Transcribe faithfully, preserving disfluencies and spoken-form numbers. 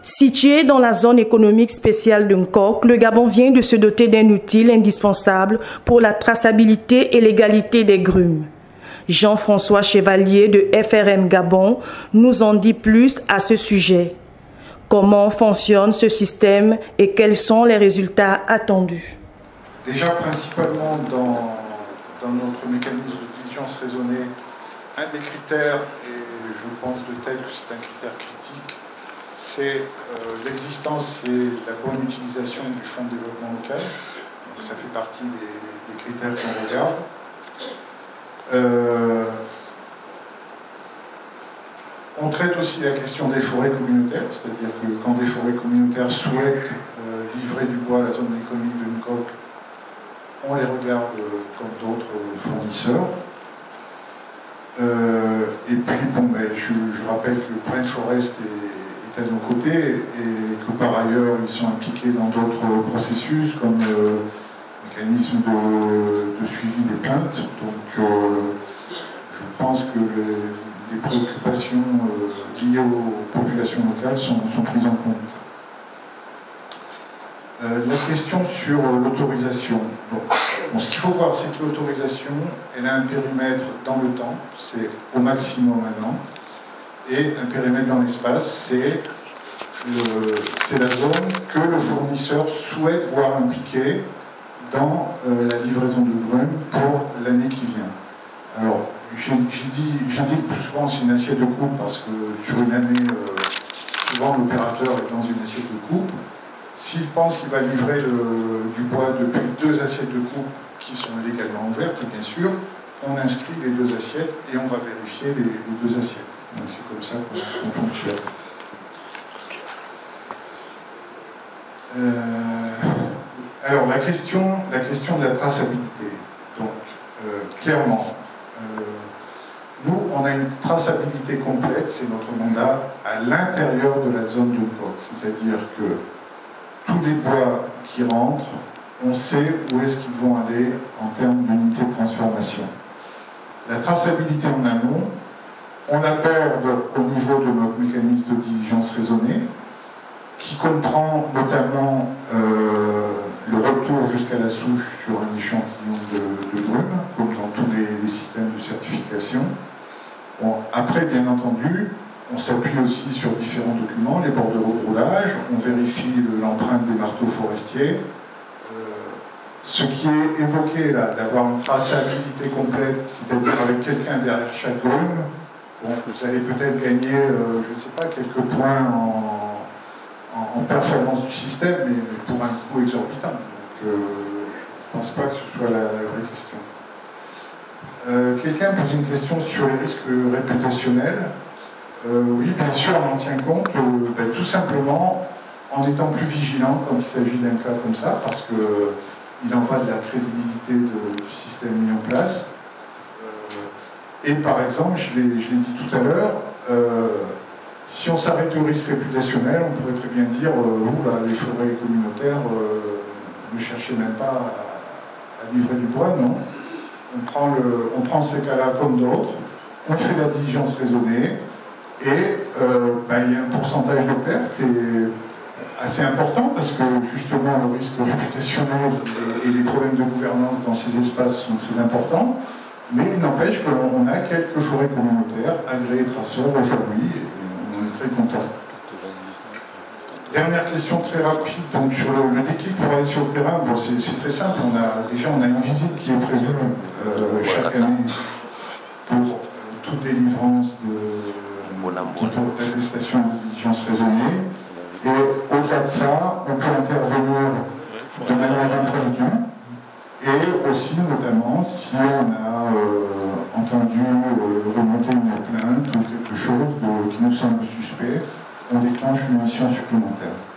Situé dans la zone économique spéciale de Nkok, le Gabon vient de se doter d'un outil indispensable pour la traçabilité et l'égalité des grumes. Jean-François Chevalier de F R M Gabon nous en dit plus à ce sujet. Comment fonctionne ce système et quels sont les résultats attendus? Déjà, principalement dans, dans notre mécanisme de diligence raisonnée, un des critères, et je pense de tel que c'est un critère critique, c'est euh, l'existence et la bonne utilisation du fonds de développement local. Donc, ça fait partie des, des critères qu'on regarde. Euh, on traite aussi la question des forêts communautaires, c'est-à-dire que quand des forêts communautaires souhaitent euh, livrer du bois à la zone économique de Nkok, on les regarde euh, comme d'autres fournisseurs. Euh, et puis, bon, ben, je, je rappelle que Brain Forest est, est à nos côtés et que par ailleurs, ils sont impliqués dans d'autres processus comme le mécanisme de, de suivi des plaintes. Donc, euh, je pense que les, les préoccupations euh, liées aux populations locales sont, sont prises en compte. Euh, la question sur euh, l'autorisation. Bon. Bon, ce qu'il faut voir, c'est que l'autorisation, elle a un périmètre dans le temps, c'est au maximum un an, et un périmètre dans l'espace, c'est la zone que le fournisseur souhaite voir impliquée dans euh, la livraison de grumes pour l'année qui vient. Alors, j'indique plus souvent c'est une assiette de coupe parce que sur une année, euh, souvent l'opérateur est dans une assiette de coupe. S'il pense qu'il va livrer le, du bois depuis deux assiettes de coupe qui sont légalement ouvertes, bien sûr, on inscrit les deux assiettes et on va vérifier les, les deux assiettes. Donc c'est comme ça qu'on fonctionne. Euh, alors la question, la question de la traçabilité. Donc euh, clairement, euh, nous on a une traçabilité complète, c'est notre mandat, à l'intérieur de la zone de Nkok. C'est-à-dire que tous les bois qui rentrent, on sait où est-ce qu'ils vont aller en termes d'unité de transformation. La traçabilité en amont, on l'aborde au niveau de notre mécanisme de diligence raisonnée, qui comprend notamment euh, le retour jusqu'à la souche sur un échantillon de, de grumes, comme dans tous les, les systèmes de certification. Bon, après, bien entendu, on s'appuie aussi sur différents documents, les bordereaux de roulage, on vérifie l'empreinte des marteaux forestiers. Euh, ce qui est évoqué là, d'avoir une traçabilité complète, c'est-à-dire avec quelqu'un derrière chaque grume, bon, vous allez peut-être gagner, euh, je ne sais pas, quelques points en, en, en performance du système, mais, mais pour un coût exorbitant. Donc euh, je ne pense pas que ce soit la, la vraie question. Euh, quelqu'un pose une question sur les risques réputationnels. Euh, oui, bien sûr, on en tient compte, euh, ben, tout simplement en étant plus vigilant quand il s'agit d'un cas comme ça, parce qu'il euh, en va de la crédibilité de, du système mis en place. Euh, et par exemple, je l'ai dit tout à l'heure, euh, si on s'arrête au risque réputationnel, on pourrait très bien dire euh, oh, là, les forêts communautaires euh, ne cherchez même pas à, à livrer du bois, non. On prend, le, on prend ces cas-là comme d'autres, on fait la diligence raisonnée. Et euh, ben, il y a un pourcentage de perte qui est assez important parce que justement le risque réputationnel et, et les problèmes de gouvernance dans ces espaces sont très importants. Mais il n'empêche qu'on a quelques forêts communautaires agréées traceurs aujourd'hui et on est très content. Dernière question très rapide donc sur le, le déclic pour aller sur le terrain. Bon, c'est très simple. On a, déjà on a une visite qui est prévue euh, chaque année pour euh, toute délivrance de d'attestation de diligence raisonnée. Et au-delà de ça, on peut intervenir de manière impromptue et aussi notamment si on a euh, entendu euh, remonter une plainte ou quelque chose de, qui nous semble suspect, on déclenche une mission supplémentaire.